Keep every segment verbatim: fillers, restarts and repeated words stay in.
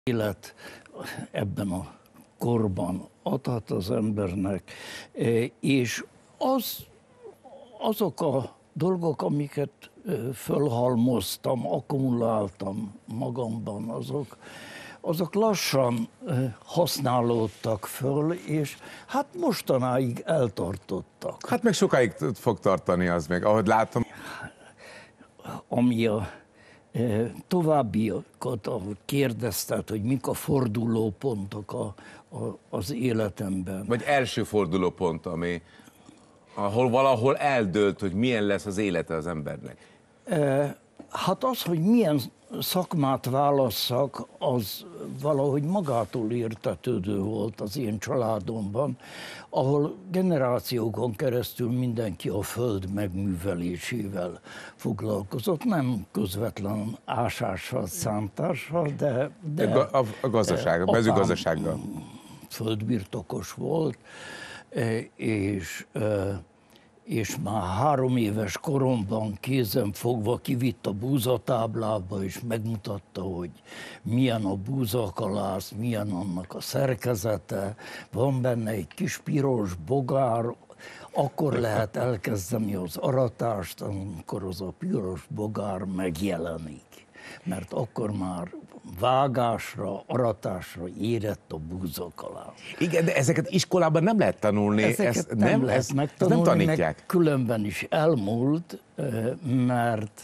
élet ebben a korban adhat az embernek, és az, azok a dolgok, amiket fölhalmoztam, akkumuláltam magamban, azok, azok lassan használódtak föl, és hát mostanáig eltartottak. Hát meg sokáig fog tartani az még, ahogy látom. Ami a továbbiakat, ahogy kérdezted, hogy mik a fordulópontok a, a, az életemben. Vagy első fordulópont, ami, ahol valahol eldőlt, hogy milyen lesz az élete az embernek. Hát az, hogy milyen szakmát válasszak, az valahogy magától értetődő volt az én családomban, ahol generációkon keresztül mindenki a föld megművelésével foglalkozott, nem közvetlen ásással, szántással, de... de a, a gazdaság, a mezőgazdasággal. Földbirtokos volt, és... és már három éves koromban kézen fogva kivitt a búzatáblába, és megmutatta, hogy milyen a búzakalász, milyen annak a szerkezete, van benne egy kis piros bogár, akkor lehet elkezdeni az aratást, amikor az a piros bogár megjelenik. Mert akkor már vágásra, aratásra érett a búzakalász. Igen, de ezeket iskolában nem lehet tanulni. Ezeket ezt nem, nem lehet ezt, megtanulni, ezt nem tanítják. meg különben is elmúlt, mert,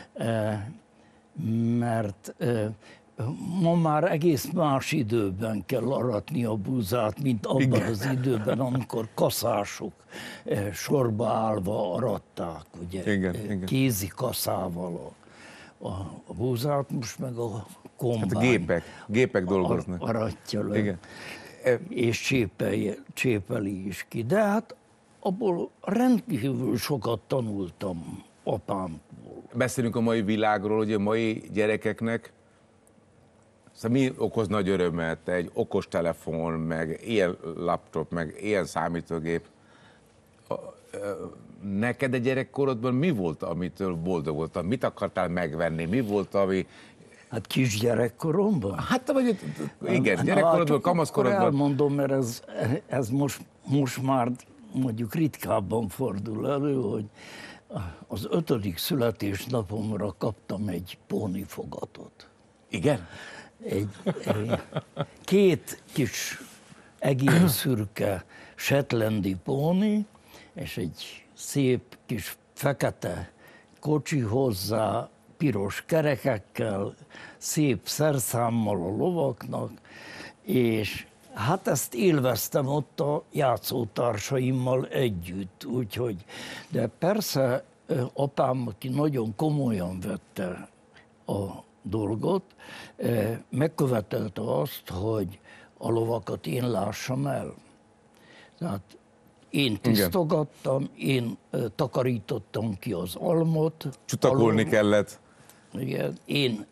mert ma már egész más időben kell aratni a búzát, mint abban Igen. az időben, amikor kaszások sorba állva aratták, ugye, Igen, Igen. kézi kaszával a, a búzát, most meg a kombány. Hát a gépek, gépek dolgoznak. Aratja le. Igen. És csépeli, csépeli is ki. De hát abból rendkívül sokat tanultam apámból. Beszélünk a mai világról, hogy a mai gyerekeknek szóval mi okoz nagy örömet? Egy okostelefon, meg ilyen laptop, meg ilyen számítógép. Neked a gyerekkorodban mi volt, amitől boldog voltál? Mit akartál megvenni? Mi volt, ami... Hát kisgyerekkoromban? Hát vagy, igen, gyerekkorodban, kamaszkorodban. Elmondom, mert ez, ez most, most már mondjuk ritkábban fordul elő, hogy az ötödik születésnapomra kaptam egy pónifogatot. Igen? Egy, egy, két kis egérszürke shetlandi póni, és egy szép kis fekete kocsi hozzá, piros kerekekkel, szép szerszámmal a lovaknak, és hát ezt élveztem ott a játszótársaimmal együtt, úgyhogy, de persze apám, aki nagyon komolyan vette a dolgot, megkövetelte azt, hogy a lovakat én lássam el. Tehát én tisztogattam, én takarítottam ki az almot. Csutakolni alom, kellett. Igen, én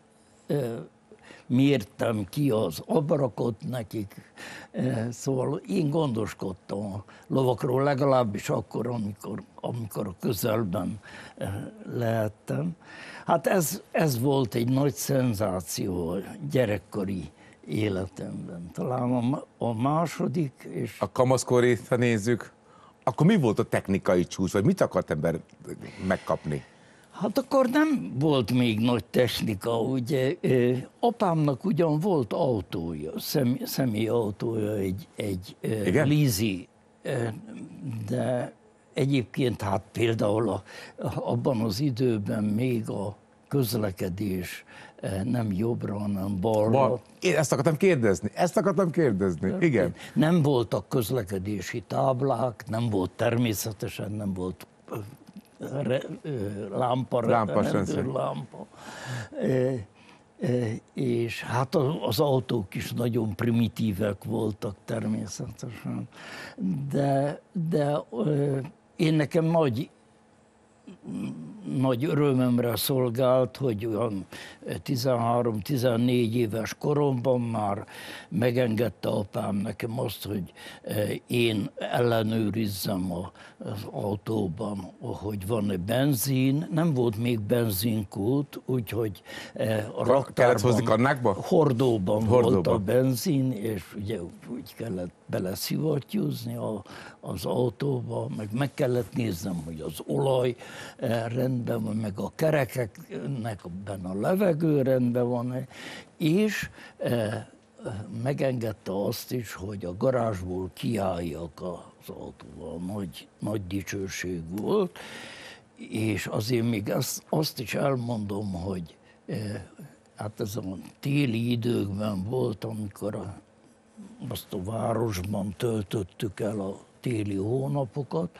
mértem ki az abarakot nekik, szóval én gondoskodtam a lovakról, legalábbis akkor, amikor, amikor a közelben lehettem. Hát ez, ez volt egy nagy szenzáció a gyerekkori életemben. Talán a, a második és... A kamaszkori, ha nézzük, akkor mi volt a technikai csúcs, vagy mit akart ember megkapni? Hát akkor nem volt még nagy technika, ugye. Apámnak ugyan volt autója, szem, személyautója, egy, egy Lizi, de egyébként hát például a, abban az időben még a közlekedés nem jobbra, hanem balra. Bal. Én ezt akartam kérdezni, ezt akartam kérdezni, igen. Nem voltak közlekedési táblák, nem volt természetesen, nem volt re, lámpa, lámpa, lámpa. E, e, és hát az autók is nagyon primitívek voltak természetesen. De, de én nekem nagy nagy örömömre szolgált, hogy olyan tizenhárom-tizennégy éves koromban már megengedte apám nekem azt, hogy én ellenőrizzem az autóban, hogy van-e benzin. Nem volt még benzinkút, úgyhogy a raktárban, hordóban, hordóban volt a benzin, és ugye úgy kellett beleszivattyúzni a, az autóba, meg meg kellett néznem, hogy az olaj rendben van, meg a kerekeknek a levegő rendben van, és megengedte azt is, hogy a garázsból kiálljak az autóval. Nagy, nagy dicsőség volt, és azért még azt, azt is elmondom, hogy hát ez a téli időkben volt, amikor a, azt a városban töltöttük el a téli hónapokat,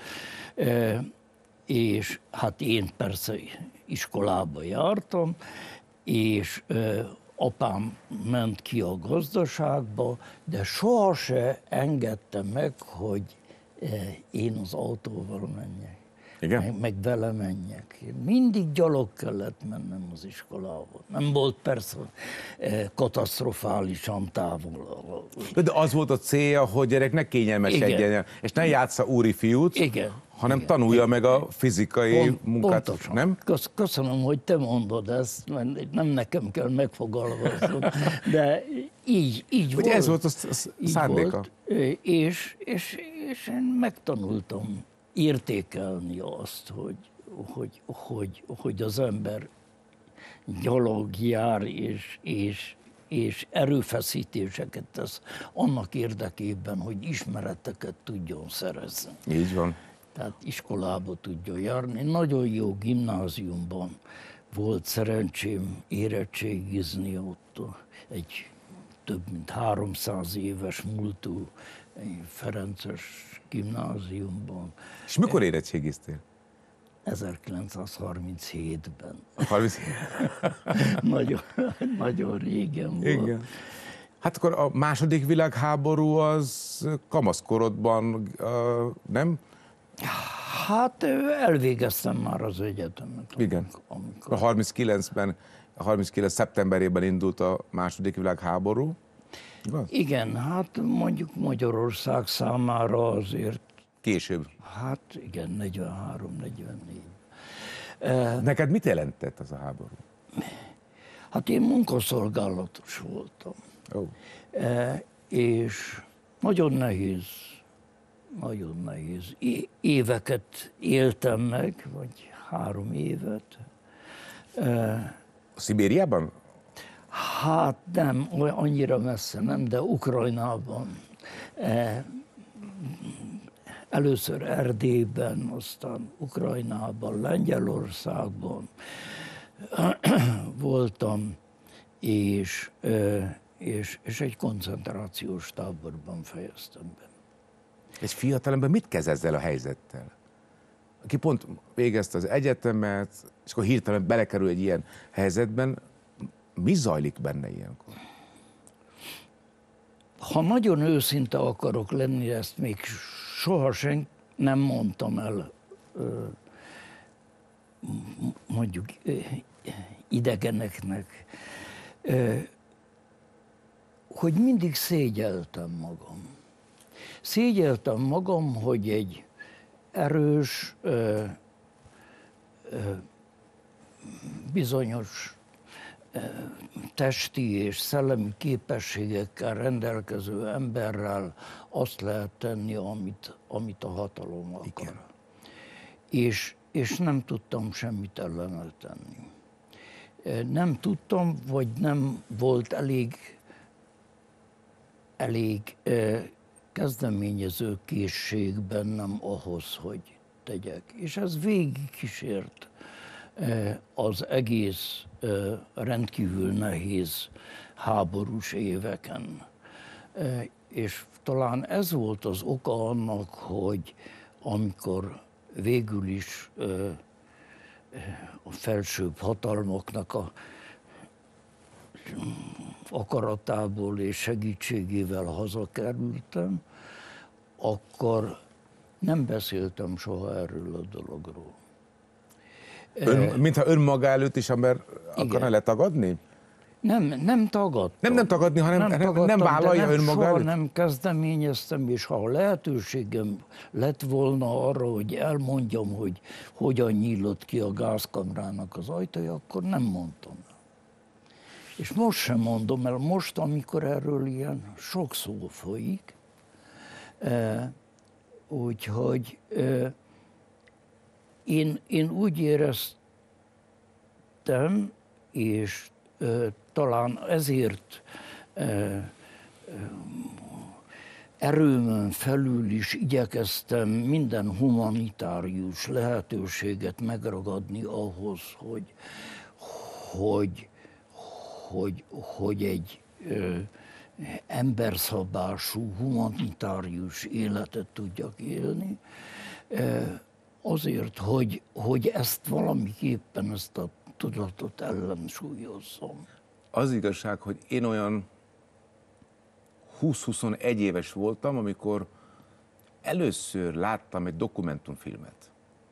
és hát én persze iskolába jártam, és apám ment ki a gazdaságba, de soha se engedte meg, hogy én az autóval menjek. Igen? Meg, meg vele menjek. Mindig gyalog kellett mennem az iskolába. Nem volt persze katasztrofálisan távol. De az volt a célja, hogy gyerek ne kényelmesedjen, és ne játsza úri fiút, igen, hanem igen, tanulja igen, meg a fizikai Pont, munkát, pontosan. nem? Köszönöm, hogy te mondod ezt, mert nem nekem kell megfogalmaznom, de így, így hogy volt. ez volt a szándéka. Volt, és, és, és én megtanultam értékelni azt, hogy, hogy, hogy, hogy az ember gyalog jár, és, és, és erőfeszítéseket tesz annak érdekében, hogy ismereteket tudjon szerezni. Így van. Tehát iskolába tudjon járni. Nagyon jó gimnáziumban volt szerencsém érettségizni ott egy több mint háromszáz éves múltú ferences gimnáziumban. És mikor érettségiztél? ezerkilencszázharminchétben. harminc nagyon, nagyon régen volt. Igen. Hát akkor a második világháború az kamaszkorodban, nem? Hát elvégeztem már az egyetemet. Igen. Amikor... A harminckilencben, a harminckilenc szeptemberében indult a második világháború. Igaz? Igen, hát mondjuk Magyarország számára azért... Később. Hát igen, negyvenhárom negyvennégy. Neked mit jelentett az a háború? Hát én munkaszolgálatos voltam. Oh. És nagyon nehéz, nagyon nehéz. Éveket éltem meg, vagy három évet. A Szibériában? Hát nem, annyira messze nem, de Ukrajnában. Először Erdélyben, aztán Ukrajnában, Lengyelországban voltam, és, és, és egy koncentrációs táborban fejeztem be. Egy fiatalember mit kezd ezzel a helyzettel? Aki pont végezte az egyetemet, és akkor hirtelen belekerül egy ilyen helyzetben, mi zajlik benne ilyenkor? Ha nagyon őszinte akarok lenni, ezt még sohasem nem mondtam el, mondjuk idegeneknek, hogy mindig szégyeltem magam. Szégyeltem magam, hogy egy erős, bizonyos testi és szellemi képességekkel rendelkező emberrel azt lehet tenni, amit, amit a hatalom akar. Igen. És, és nem tudtam semmit ellene tenni. Nem tudtam, vagy nem volt elég, elég kezdeményező készség bennem ahhoz, hogy tegyek. És ez végig kísért az egész rendkívül nehéz háborús éveken. És talán ez volt az oka annak, hogy amikor végül is a felsőbb hatalmaknak a akaratából és segítségével hazakerültem, akkor nem beszéltem soha erről a dologról. Ön, mintha önmaga előtt is ember akarna letagadni? Nem, nem tagadtam. Nem, nem tagadni, hanem nem, tagadtam, nem vállalja nem, önmaga soha előtt? nem kezdeményeztem, és ha lehetőségem lett volna arra, hogy elmondjam, hogy hogyan nyílott ki a gázkamrának az ajtaja, akkor nem mondtam. És most sem mondom el, most, amikor erről ilyen sok szó folyik, eh, úgyhogy eh, én, én úgy éreztem, és eh, talán ezért eh, erőmön felül is igyekeztem minden humanitárius lehetőséget megragadni ahhoz, hogy, hogy, hogy, hogy egy ö, emberszabású humanitárius életet tudjak élni, ö, azért, hogy, hogy ezt valamiképpen, ezt a tudatot ellensúlyozzam. Az igazság, hogy én olyan húsz-huszonegy éves voltam, amikor először láttam egy dokumentumfilmet.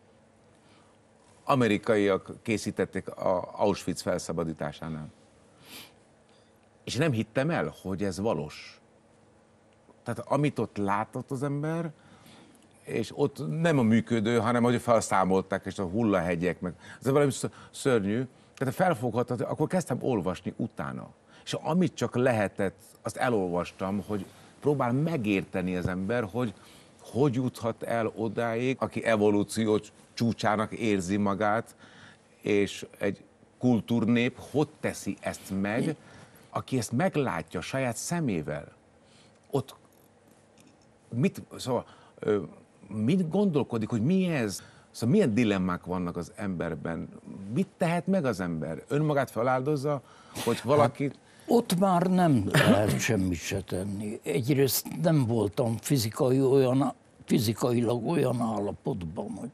Amerikaiak készítették az Auschwitz felszabadításánál. És nem hittem el, hogy ez valós. Tehát amit ott látott az ember, és ott nem a működő, hanem hogy felszámolták, és a hullahegyek, meg ez valami szörnyű. Tehát felfogható, akkor kezdtem olvasni utána. És amit csak lehetett, azt elolvastam, hogy próbál megérteni az ember, hogy hogy juthat el odáig, aki evolúció csúcsának érzi magát, és egy kultúrnép hogy teszi ezt meg, aki ezt meglátja saját szemével. Ott mit, szóval, mit gondolkodik, hogy mi ez? Szóval milyen dilemmák vannak az emberben? Mit tehet meg az ember? Önmagát feláldozza, hogy valaki... Hát, ott már nem lehet semmit se tenni. Egyrészt nem voltam fizikai olyan, fizikailag olyan állapotban, hogy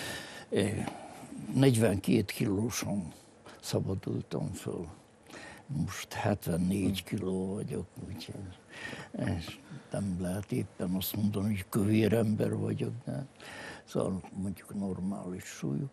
negyvenkét kilósan szabadultam föl. Most hetvennégy kiló vagyok, úgyhogy nem lehet éppen azt mondani, hogy kövér ember vagyok, de szóval mondjuk normális súlyú.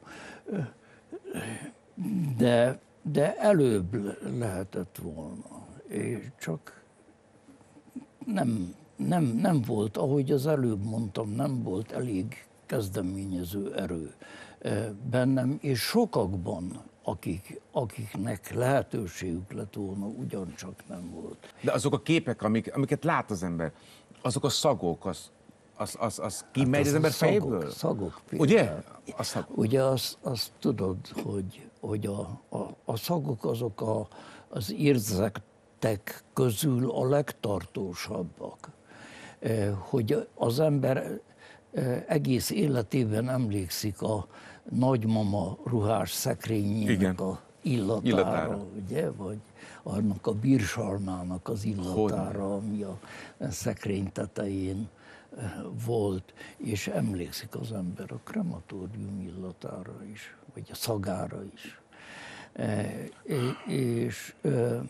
De, de előbb lehetett volna, és csak nem, nem, nem volt, ahogy az előbb mondtam, nem volt elég kezdeményező erő bennem, és sokakban, akik, akiknek lehetőségük lett volna, ugyancsak nem volt. De azok a képek, amik, amiket lát az ember, azok a szagok, az, az, az, az kimegy hát az, az ember fejéből? Szagok ugye? A szagok. Ugye azt, azt tudod, hogy, hogy a, a, a szagok azok a, az érzetek közül a legtartósabbak. Hogy az ember egész életében emlékszik a nagymama ruhás szekrényének igen. a illatára, illatára, ugye? Vagy annak a bírsalmának az illatára, hogy? Ami a szekrény tetején volt, és emlékszik az ember a krematórium illatára is, vagy a szagára is. E, és e,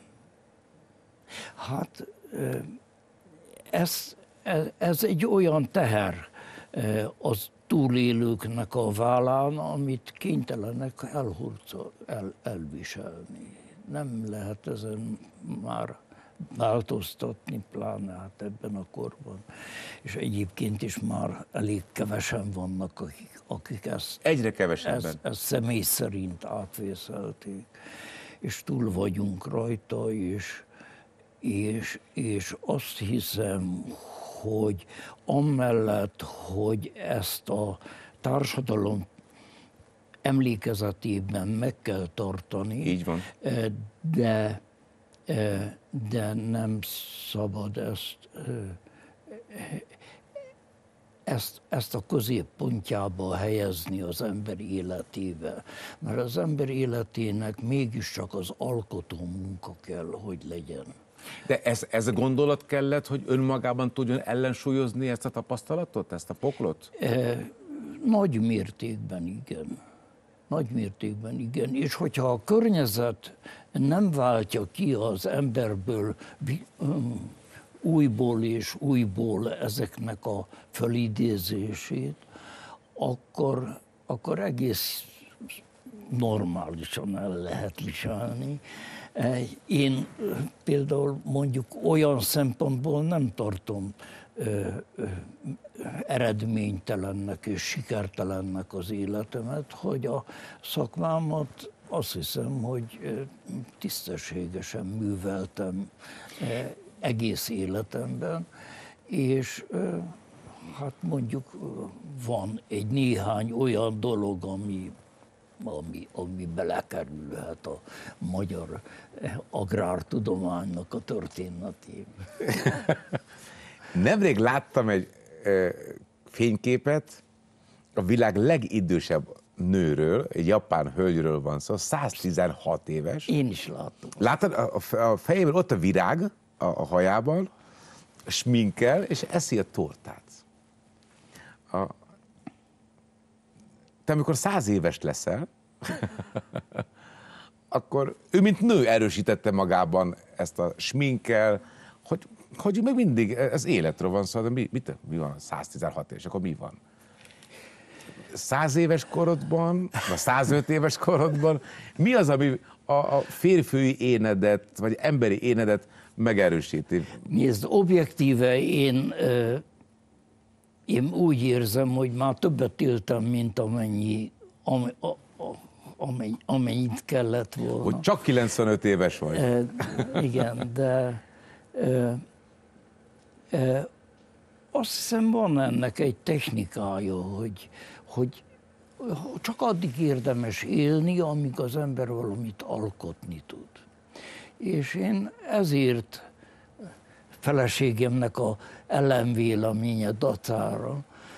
hát ez, ez egy olyan teher az túlélőknek a vállán, amit kénytelenek elhurcol, el, elviselni. Nem lehet ezen már változtatni, pláne hát ebben a korban. És egyébként is már elég kevesen vannak, akik, akik ezt, Egyre kevesebben. ezt, ezt személy szerint átvészelték. És túl vagyunk rajta, és, és, és azt hiszem, hogy amellett, hogy ezt a társadalom emlékezetében meg kell tartani, így van. de, de nem szabad ezt, ezt, ezt a középpontjába helyezni az ember életébe. Mert az ember életének mégiscsak az alkotó munka kell, hogy legyen. De ez, ez a gondolat kellett, hogy önmagában tudjon ellensúlyozni ezt a tapasztalatot, ezt a poklot? E, nagy mértékben igen. Nagy mértékben igen. És hogyha a környezet nem váltja ki az emberből um, újból és újból ezeknek a felidézését, akkor, akkor egész normálisan el lehet viselni. Én például mondjuk olyan szempontból nem tartom ö, ö, eredménytelennek és sikertelennek az életemet, hogy a szakmámat azt hiszem, hogy tisztességesen műveltem egész életemben, és hát mondjuk van egy néhány olyan dolog, ami, ami, ami belekerülhet a magyar agrártudománynak a történetébe. Nemrég láttam egy e, fényképet a világ legidősebb nőről, egy japán hölgyről van szó, száztizenhat éves. Én is láttam. Láttad, a, a fejében ott a virág a, a hajában, sminkel, és eszi a tortát. A... Te amikor száz éves leszel, akkor ő, mint nő erősítette magában ezt a sminkel, hogy, hogy még mindig ez életről van szó, de mi, mit, mi van száztizenhat éves, akkor mi van? Száz éves korodban, vagy százöt éves korodban, mi az, ami a, a férfiúi énedet, vagy emberi énedet megerősíti? Nézd, objektíve én, én úgy érzem, hogy már többet éltem, mint amennyi, am, a, a, amennyi, amennyit kellett volna. Hogy csak kilencvenöt éves vagy. E, igen, de e, e, azt hiszem van ennek egy technikája, hogy, hogy csak addig érdemes élni, amíg az ember valamit alkotni tud. És én ezért feleségemnek a ellenvéleménye dacára,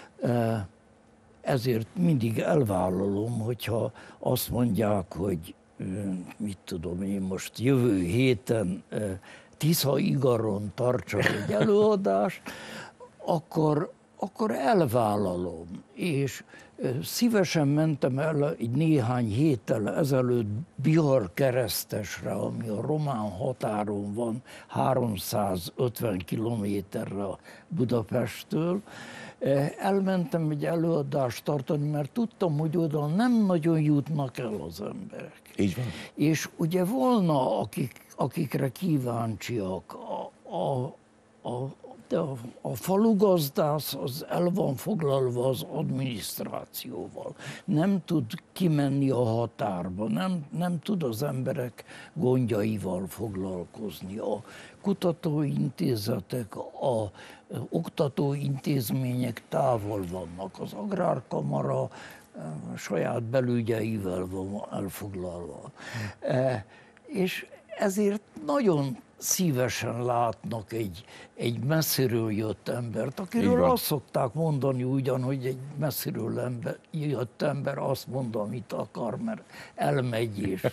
ezért mindig elvállalom, hogyha azt mondják, hogy mit tudom én most jövő héten Tisza-Igaron tartsak egy előadást, akkor, akkor elvállalom. És szívesen mentem el egy néhány héttel ezelőtt Bihar Keresztesre, ami a román határon van, háromszázötven kilométerre Budapesttől. Elmentem egy előadást tartani, mert tudtam, hogy oda nem nagyon jutnak el az emberek. Így van. És ugye volna, akik, akikre kíváncsiak, a, a, a de a, a falugazdász az el van foglalva az adminisztrációval. Nem tud kimenni a határba, nem, nem tud az emberek gondjaival foglalkozni. A kutatóintézetek, a, a oktatóintézmények távol vannak. Az Agrárkamara a saját belügyeivel van elfoglalva. E, és ezért nagyon szívesen látnak egy, egy messziről jött embert, akiről azt szokták mondani ugyan, hogy egy messziről ember, jött ember azt mond, amit akar, mert elmegy és...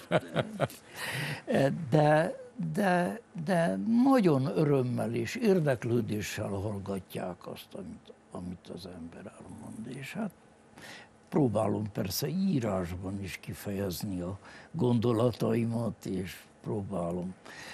De, de, de nagyon örömmel és érdeklődéssel hallgatják azt, amit, amit az ember elmond. És hát próbálom persze írásban is kifejezni a gondolataimat, és próbálom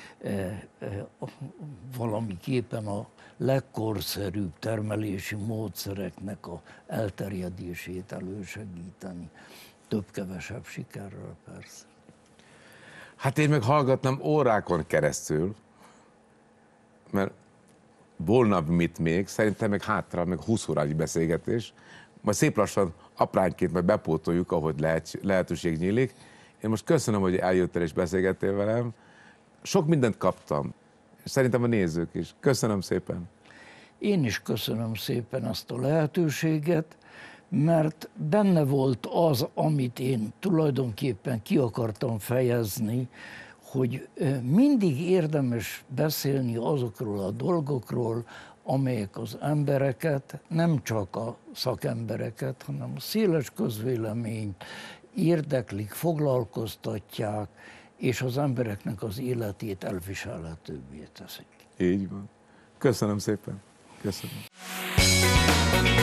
valamiképpen a legkorszerűbb termelési módszereknek a elterjedését elősegíteni. Több-kevesebb sikerrel persze. Hát én meg hallgatnám órákon keresztül, mert volna mit még, szerintem meg hátra, meg húsz órányi beszélgetés, majd szép lassan apránként majd bepótoljuk, ahogy lehet, lehetőség nyílik. Én most köszönöm, hogy eljöttél és beszélgettél velem. Sok mindent kaptam, és szerintem a nézők is. Köszönöm szépen. Én is köszönöm szépen ezt a lehetőséget, mert benne volt az, amit én tulajdonképpen ki akartam fejezni, hogy mindig érdemes beszélni azokról a dolgokról, amelyek az embereket, nem csak a szakembereket, hanem a széles közvéleményt érdeklik, foglalkoztatják, és az embereknek az életét elviselhetőbbé teszik. Így van. Köszönöm szépen. Köszönöm.